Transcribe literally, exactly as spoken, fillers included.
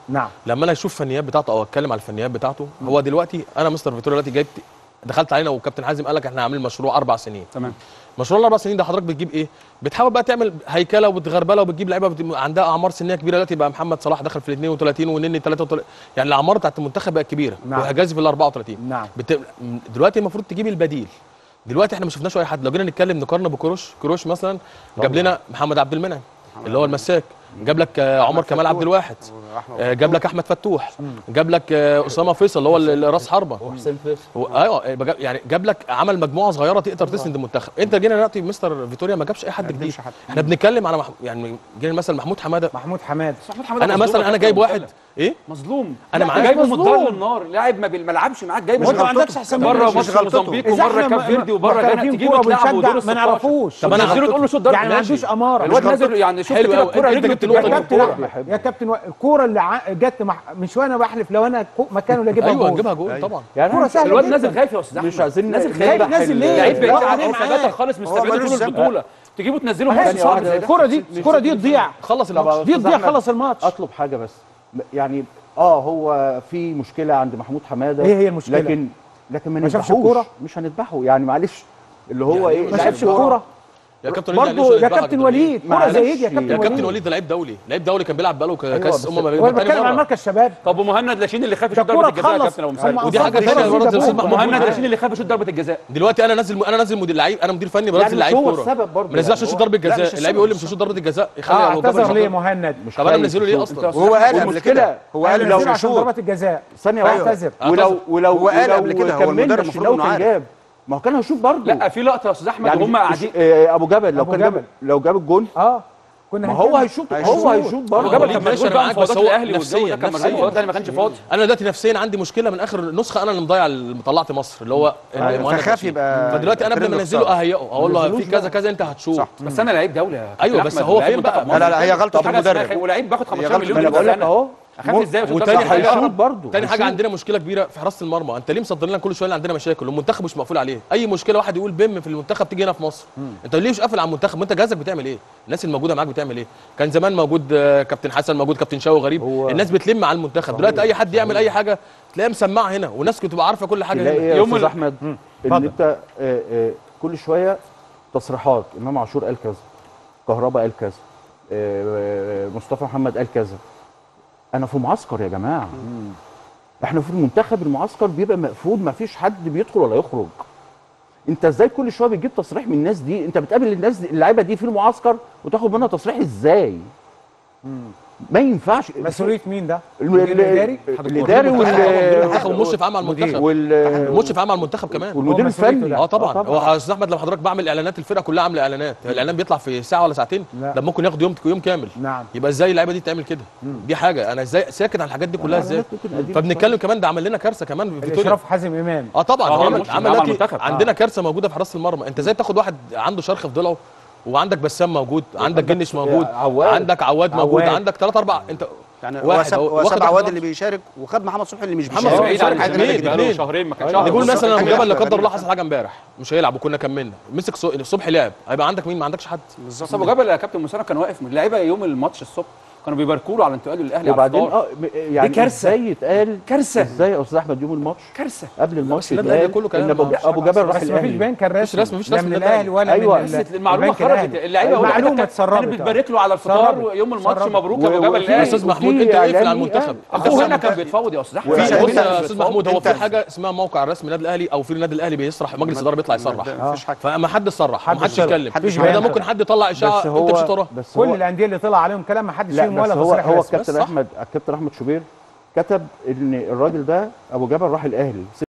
نعم. لما انا اشوف فنيات بتاعته او اتكلم على الفنيات بتاعته، هو دلوقتي انا مستر فيتوريا دلوقتي جايب، دخلت علينا وكابتن حازم قال لك احنا عاملين مشروع اربع سنين. تمام. مشروع الاربع سنين ده حضرتك بتجيب ايه؟ بتحاول بقى تعمل هيكله وبتغربله وبتجيب لعيبه بت... عندها اعمار سنيه كبيره. دلوقتي بقى محمد صلاح دخل في ال اثنين وثلاثين ونني ثلاثة وثلاثين، يعني الاعمار بتاعت المنتخب بقت كبيره. نعم. وحجازي في ال اربعة وثلاثين. نعم. بت... دلوقتي المفروض تجيب البديل. دلوقتي احنا ما شفناش اي حد. لو جينا نتكلم نقارن بكروش، كروش مثلا جاب لنا محمد عبد المنعم اللي هو المساك، جاب لك عمر كمال عبد الواحد، جاب لك احمد فتوح، جاب لك اسامه فيصل اللي هو راس حربه، وحسين فيصل. ايوه يعني جاب لك، عمل مجموعه صغيره تقدر تسند المنتخب. انت جينا دلوقتي مستر فيتوريا ما جابش اي حد جديد. احنا بنتكلم على مح... يعني جينا مثلا محمود حماده. محمود حماده محمود حماده انا مثلا انا جايب واحد ايه مظلوم. انا معاك جايبه متضرر للنار، لاعب ما بيلعبش معاك، جايبه ما عندكش احسن مره ماتش موزمبيق ومره كاب فيردي وبره غانا، تجيبه تلعبه ودور ما نعرفوش. طب انا تقول له شوط ضرب يعني ما عندوش اماره. الواد نازل يعني شفت كده الكوره انت جبت نقطه يا كابتن يا كابتن الكوره اللي جت من شويه انا بحلف لو انا مكانه اللي اجيبها جول. ايوه نجيبها جول طبعا. يعني الواد نازل خايف يا استاذ احمد، مش عايزين نازل خايف. نازل ليه؟ لعيب بعيد عن حساباتك خالص، مستبعد طول البطوله، تجيبه تنزله نص صعب زي ده. الكوره دي الكوره دي تضيع. خلص الماتش دي تضيع، خلص الماتش. اطلب حاجه بس، يعني اه هو في مشكله عند محمود حماده. ايه هي المشكله؟ لكن لكن ما شافش نذبحوش، الكوره، مش هنذبحه يعني معلش اللي هو يعني ايه ما شافش الكوره يا كابتن برضه يا كابتن وليد. كوره زي دي يا كابتن يا وليد. كابتن وليد ده لعيب دولي، لعيب دولي كان بيلعب بقاله كاس امم هو بيتكلم عن مركز شباب. طب ومهند لاشين اللي خاف يشوط ضربه الجزاء يا كابتن ابو مسلم، ودي حاجه ثانيه برضه زي محمود مهند لاشين اللي خاف يشوط ضربه الجزاء. دلوقتي انا نازل انا نازل مدير لعيب، انا مدير فني بنزل لعيب كوره، هو السبب برضه ما نزلش يشوط ضربه جزاء. اللعيب يقول لي مش هشوط ضربه الجزاء، يخلي اه اعتذر ليه مهند؟ طب انا منزله ليه اصلا؟ وهو قال قبل كده، هو قال لو عشان ضربه الجزاء ثانيه واحده اعتذر. ولو ولو هو قال قبل كده، هو المدرب المفروض انه عارف. ما هو كان هيشوف برضه. لا في لقطه يا استاذ احمد يعني وهم قاعدين ابو جبل لو كان جاب لو جاب الجون اه كنا ما هو هيشوط، هو هيشوط برضه. جبل كان مشغول بقى في فوضات الاهلي والجو ده، كان مشغول نفسيا فوضات الاهلي ما كانش فاضي. انا دلوقتي نفسيا عندي مشكله من اخر نسخه، انا اللي مضيع اللي طلعت مصر اللي هو فخاف يبقى. فدلوقتي انا قبل ما انزله اهيئه اقول له في كذا كذا انت هتشوف. بس انا لعيب دوله يا ايوه بس هو فين بقى؟ لا لا هي غلطه المدرب، ولعيب باخد خمستاشر مليون. انا بقول لك اهو اخاف ازاي؟ وتاني هيشوط برضه. تاني حاجه عندنا مشكله كبيره في حراسه المرمى. انت ليه مصدر لنا كل شويه اللي عندنا مشاكل والمنتخب مش مقفول عليه؟ اي مشكله واحد يقول بيم في المنتخب تيجي هنا في مصر. انت ليه مش قافل على المنتخب؟ انت جهازك بتعمل ايه؟ الناس الموجوده معاك بتعمل ايه؟ كان زمان موجود كابتن حسن، موجود كابتن شاوي غريب، الناس بتلم على المنتخب. دلوقتي اي حد يعمل اي حاجه تلاقيها مسمعه هنا، والناس تبقى عارفه كل حاجه هنا. يوم يا احمد ان انت كل شويه تصريحات، امام عاشور قال كذا، كهربا قال كذا، مصطفى محمد قال كذا. انا في معسكر يا جماعه، احنا في المنتخب المعسكر بيبقى مقفول، ما فيش حد بيدخل ولا يخرج. انت ازاي كل شويه بتجيب تصريح من الناس دي؟ انت بتقابل الناس دي اللعيبه دي في المعسكر وتاخد منها تصريح ازاي؟ ما ينفعش. مسؤوليه مين ده؟ الاداري الاداري والمنتخب والمشرف عام على المنتخب والمشرف عام على المنتخب كمان والمدير الفني. اه طبعا. هو يا استاذ احمد لما حضرتك بعمل اعلانات الفرقه كلها عامله اعلانات، الاعلان بيطلع في ساعه ولا ساعتين؟ ده ممكن ياخد يوم يوم كامل. نعم. يبقى ازاي اللعيبه دي تعمل كده؟ دي حاجه انا ازاي ساكت عن الحاجات دي كلها ازاي؟ فبنتكلم كمان ده عمل لنا كارثه كمان في فيتوريا. اشراف حازم امام. اه طبعا آه عمل عمل عندنا آه. كارثه موجوده في حراسه المرمى. انت ازاي تاخد واحد عنده شرخ في ضلعه وعندك بسام موجود، عندك جنش موجود، عواد. عندك عواد موجود، عواد. عندك ثلاث اربع انت يعني واحد هو ساب عواد اللي بيشارك وخد محمد صبحي اللي مش محمد بيشارك. صبحي بعيد عن بيشارك الزمالك بقاله شهرين ما كانش شهر. نقول مثلا لو جبل لا قدر غريبة. الله حصل حاجه امبارح مش هيلعب وكنا كملنا، مسك صبحي لعب، هيبقى عندك مين؟ ما عندكش حد. بس ابو جبل يا كابتن مسلم كان واقف من اللعيبه يوم الماتش الصبح كانوا بيباركوا له على انتقاله للاهلي. وبعدين اه يعني دي كارثة. ازاي يتقال كارثه ازاي يا استاذ احمد يوم الماتش كارثه قبل الماتش لا، لا، يتقال كله كلام. ان ابو ابو جبل راح بس ما فيش الاهلي. بان كان مفيش رسمي، مفيش لا رسمي من للنادي. الاهلي ولا أيوة. من بس المعلومه خرجت، اللعيبه المعلومه كانت اتسربت. بتبارك له على الفطار يوم الماتش. مبروك يا ابو جبل يا الاهلي. استاذ محمود انت اقفل على المنتخب. اخوه هنا كان بيتفاوض يا استاذ احمد. بص يا استاذ محمود، هو في حاجه اسمها موقع الرسمي النادي الاهلي او في النادي الاهلي بيصرح، مجلس الاداره بيطلع يصرح، فما حد صرح ما حدش يتكلم. ده ممكن حد يطلع اشاعه انت مش هتقراها. كل الانديه اللي طلع عليهم كلام ما حدش فيهم ولا هو تصريح هو رسمي. الكابتن احمد الكابتن احمد شوبير كتب ان الراجل ده ابو جبل راح الاهلي